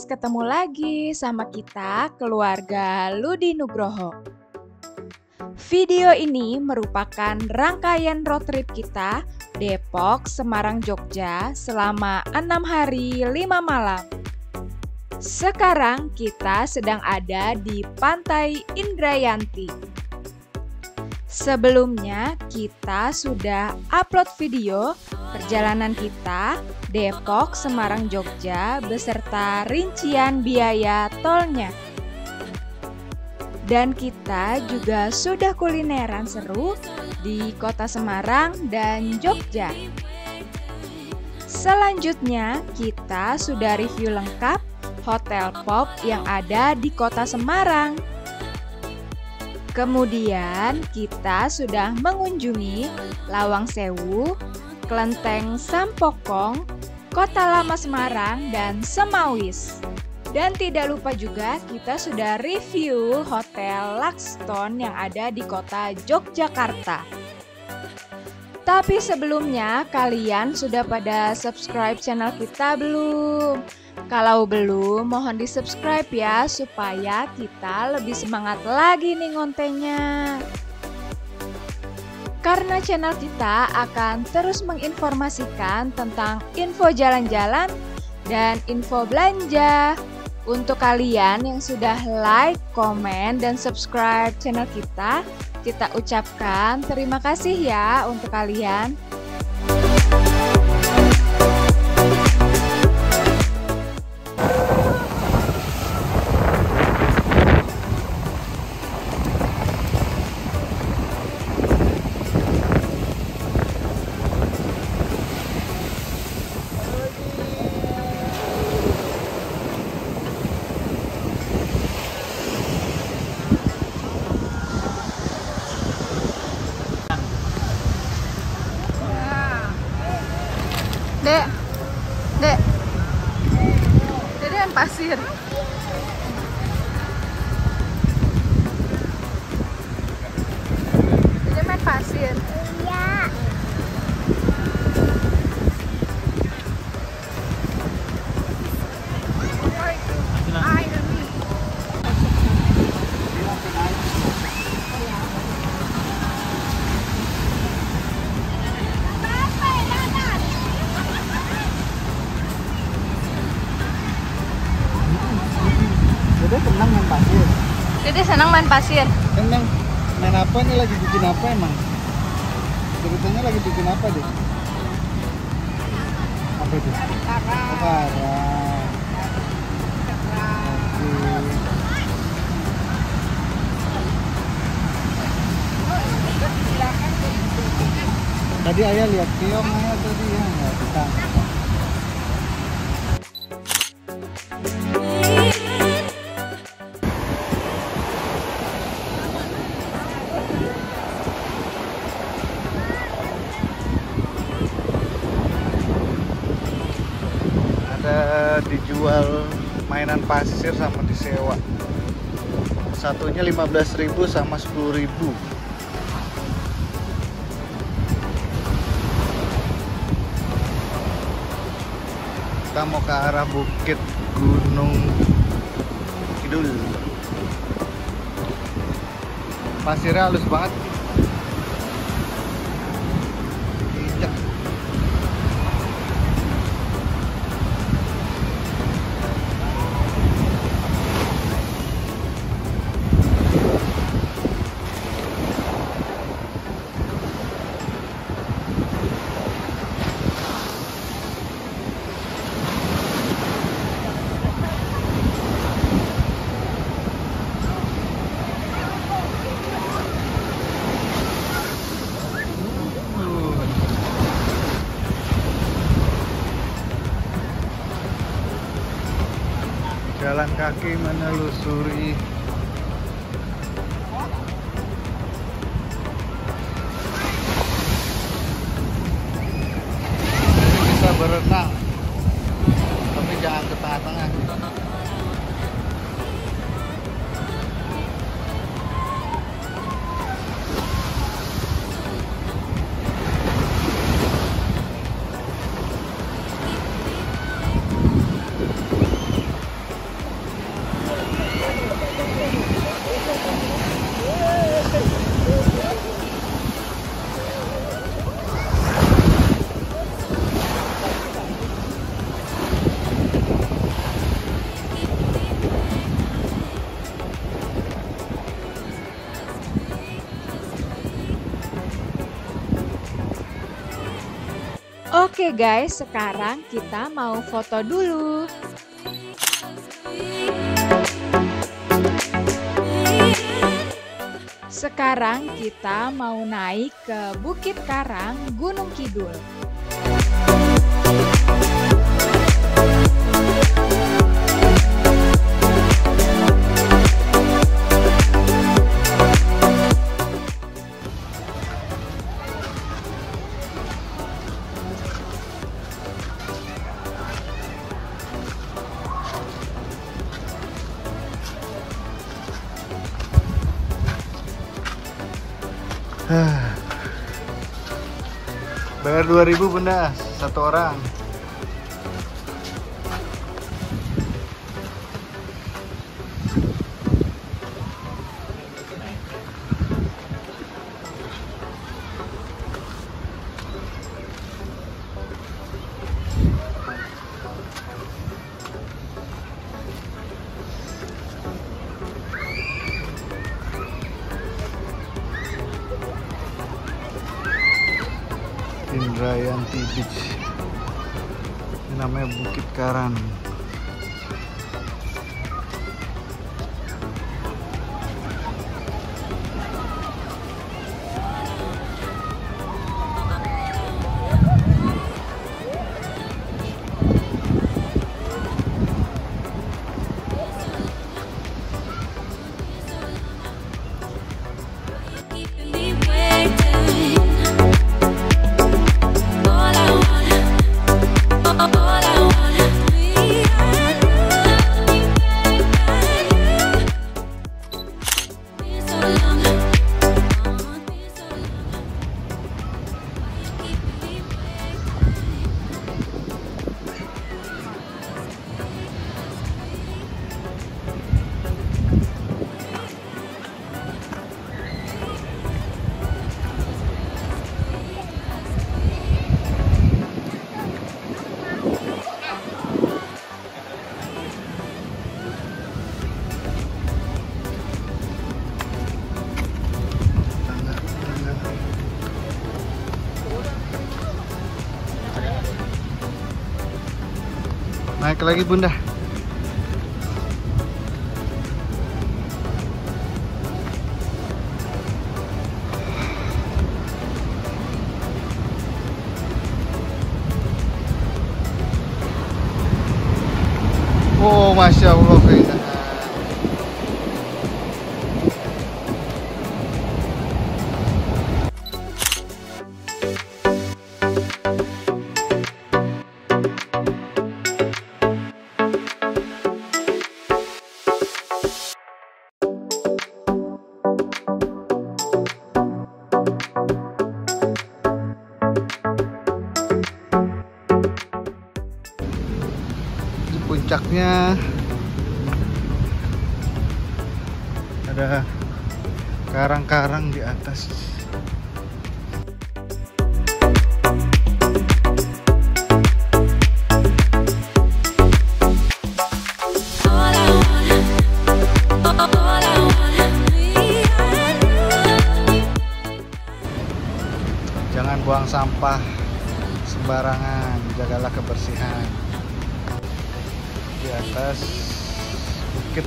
ketemu lagi sama kita, keluarga Ludi Nugroho. Video ini merupakan rangkaian road trip kita Depok, Semarang, Jogja selama 6 hari 5 malam. Sekarang kita sedang ada di Pantai Indrayanti. Sebelumnya kita sudah upload video perjalanan kita Depok, Semarang, Jogja beserta rincian biaya tolnya. Dan kita juga sudah kulineran seru di kota Semarang dan Jogja. Selanjutnya kita sudah review lengkap Hotel Pop yang ada di kota Semarang. Kemudian kita sudah mengunjungi Lawang Sewu, Kelenteng Sampokong, Kota Lama Semarang, dan Semawis. Dan tidak lupa juga kita sudah review Hotel Luxton yang ada di kota Yogyakarta. Tapi sebelumnya kalian sudah pada subscribe channel kita belum? Kalau belum, mohon di-subscribe ya supaya kita lebih semangat lagi nih ngontennya. Karena channel kita akan terus menginformasikan tentang info jalan-jalan dan info belanja. Untuk kalian yang sudah like, komen, dan subscribe channel kita ucapkan terima kasih ya untuk kalian. Dek, Dede main pasir. Dede main pasir. Iya. Dede senang main pasir. Dede senang main pasir. Senang. Main apa nih, lagi bikin apa emang? Ceritanya lagi bikin apa deh? Apa itu? Karang. Karang. Tadi ayah lihat keong ayah tadi ya, nggak bisa. Dijual mainan pasir sama disewa. Satunya 15.000 sama 10.000. Kita mau ke arah Bukit Gunung Kidul. Pasirnya halus banget. Jalan kaki menelusuri bisa berenang, tapi jangan ke tengah-tengah. Oke guys, sekarang kita mau foto dulu. Sekarang kita mau naik ke Bukit Karang, Gunung Kidul. Bayar 2.000 Bunda, satu orang. Indrayanti Beach. Ini namanya Bukit Karang. Naik lagi Bunda. Oh, Masya Allah, keindahan. Puncaknya ada karang-karang di atas. Jangan buang sampah sembarangan, jagalah kebersihan. Di atas bukit.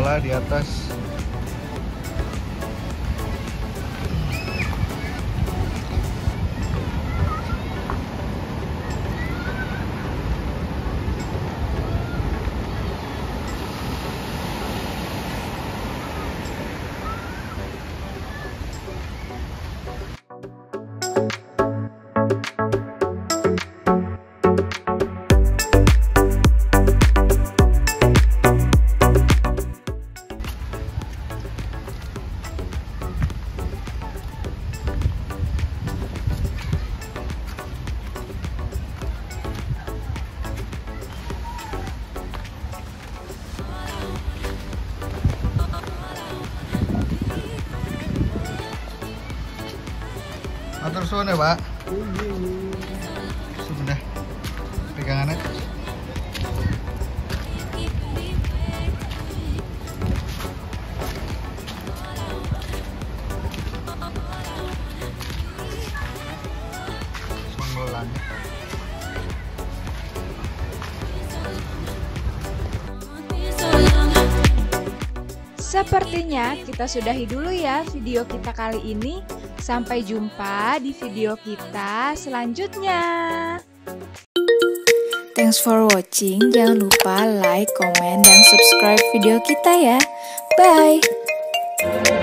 kepala di atas. Atur suwun ya, Pak. Sudah pegangannya. Songgolannya. Sepertinya kita sudahi dulu ya video kita kali ini. Sampai jumpa di video kita selanjutnya. Thanks for watching. Jangan lupa like, comment, dan subscribe video kita ya. Bye.